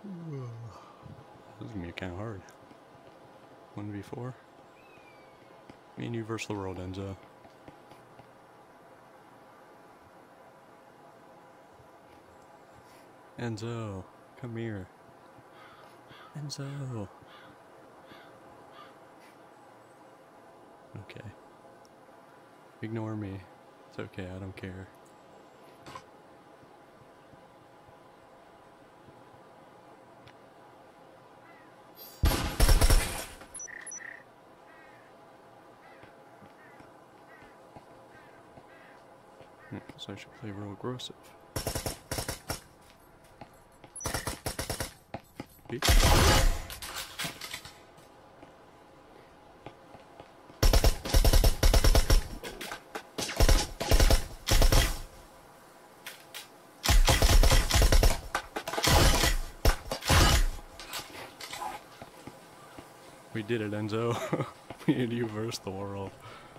This is gonna be kind of hard. 1v4. Me and you versus the world, Enzo. Enzo, come here. Enzo. Okay. Ignore me. It's okay, I don't care. So I should play real aggressive. We did it, Enzo. Me and you versus the world.